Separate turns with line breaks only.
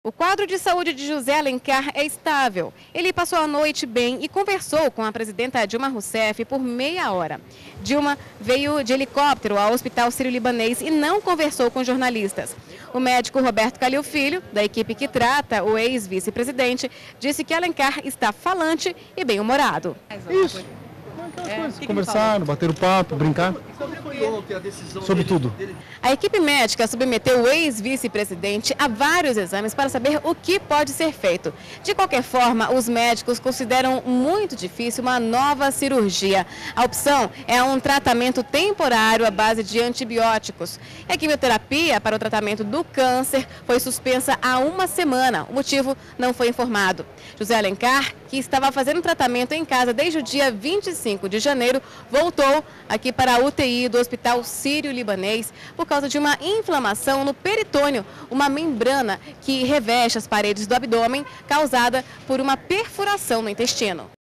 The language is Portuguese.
O quadro de saúde de José Alencar é estável. Ele passou a noite bem e conversou com a presidenta Dilma Rousseff por meia hora. Dilma veio de helicóptero ao Hospital Sírio-Libanês e não conversou com jornalistas. O médico Roberto Calil Filho, da equipe que trata o ex-vice-presidente, disse que Alencar está falante e bem-humorado.
Isso. Conversaram, bateram papo, brincar. Sobre tudo.
A equipe médica submeteu o ex-vice-presidente a vários exames para saber o que pode ser feito. De qualquer forma, os médicos consideram muito difícil uma nova cirurgia. A opção é um tratamento temporário à base de antibióticos. A quimioterapia para o tratamento do câncer foi suspensa há uma semana. O motivo não foi informado. José Alencar, que estava fazendo tratamento em casa desde o dia 25 de janeiro, voltou aqui para a UTI do Hospital Sírio-Libanês por causa de uma inflamação no peritônio, uma membrana que reveste as paredes do abdômen causada por uma perfuração no intestino.